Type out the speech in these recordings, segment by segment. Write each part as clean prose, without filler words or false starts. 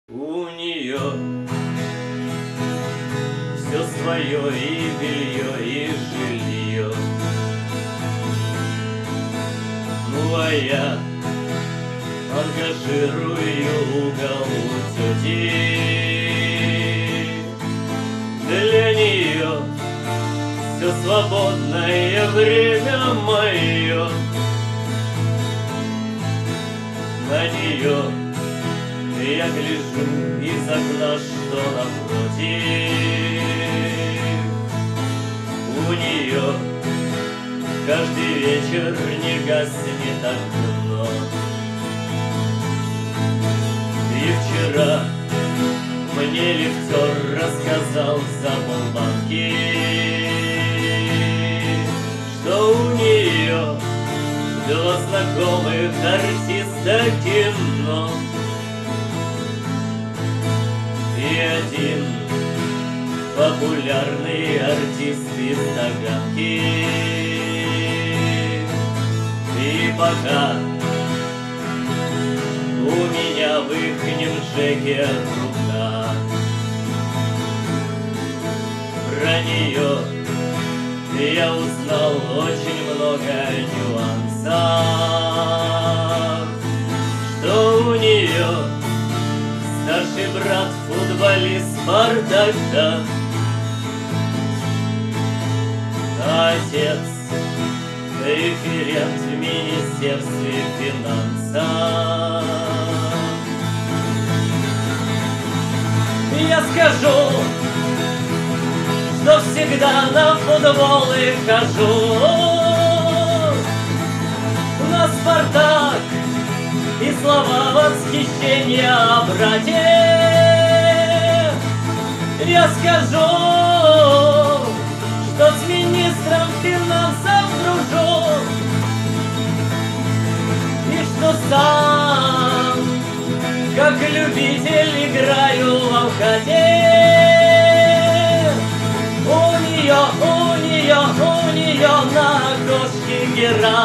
У нее все свое, и белье, и жилье. Ну а я ангажирую угол у тети. Для нее все свободное время мое. На нее я гляжу из окна, что напротив. У нее каждый вечер не гаснет окно. И вчера мне лифтер рассказал за полбанки, что у нее два знакомых артиста кино. И один популярный артист из Таганки. И пока у меня в ихнем Жеке рука, про нее я узнал очень много нюансов, что у нее старший брат футболист Спартака, отец референт в Министерстве финансов. Я скажу, что всегда на футбол и хожу, на Спартак, и слова восхищения о брате. Я скажу, что с министром финансов дружу, и что сам, как любитель, играю в МХД. У нее на окошке герань.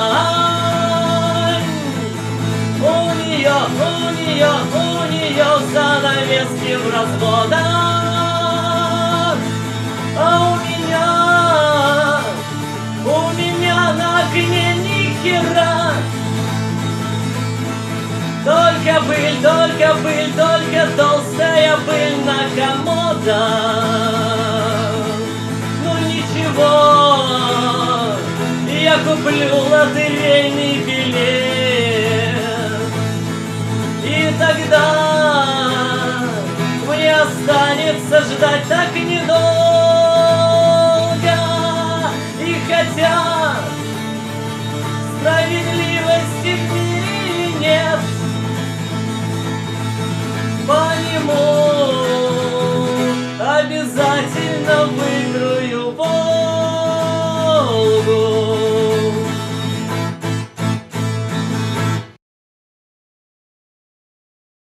У нее занавески в разводах. А у меня на окне ни хера. Только пыль, только толстая пыль на комодах. Ну ничего, я куплю лотерейный билет, и тогда мне останется ждать так недолго.